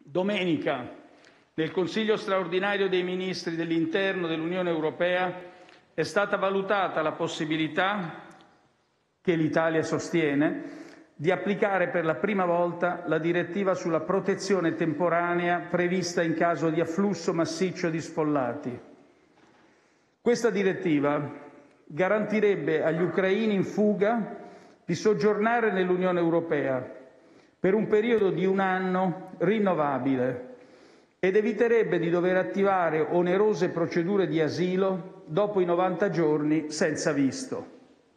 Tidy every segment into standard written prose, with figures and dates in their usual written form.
Domenica, nel Consiglio straordinario dei Ministri dell'Interno dell'Unione Europea, è stata valutata la possibilità, che l'Italia sostiene, di applicare per la prima volta la direttiva sulla protezione temporanea prevista in caso di afflusso massiccio di sfollati. Questa direttiva garantirebbe agli ucraini in fuga di soggiornare nell'Unione Europea per un periodo di 1 anno rinnovabile ed eviterebbe di dover attivare onerose procedure di asilo dopo i 90 giorni senza visto.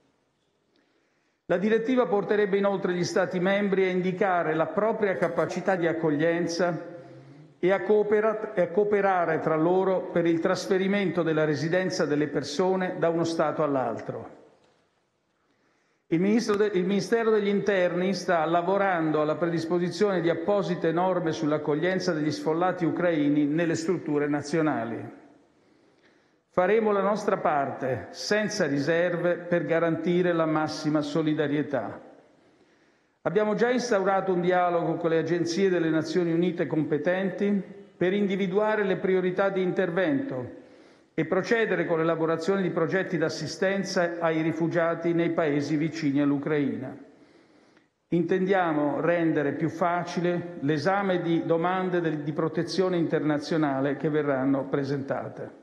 La direttiva porterebbe inoltre gli Stati membri a indicare la propria capacità di accoglienza e a cooperare tra loro per il trasferimento della residenza delle persone da uno Stato all'altro. Il Ministero degli Interni sta lavorando alla predisposizione di apposite norme sull'accoglienza degli sfollati ucraini nelle strutture nazionali. Faremo la nostra parte, senza riserve, per garantire la massima solidarietà. Abbiamo già instaurato un dialogo con le agenzie delle Nazioni Unite competenti per individuare le priorità di intervento e procedere con l'elaborazione di progetti d'assistenza ai rifugiati nei paesi vicini all'Ucraina. Intendiamo rendere più facile l'esame di domande di protezione internazionale che verranno presentate.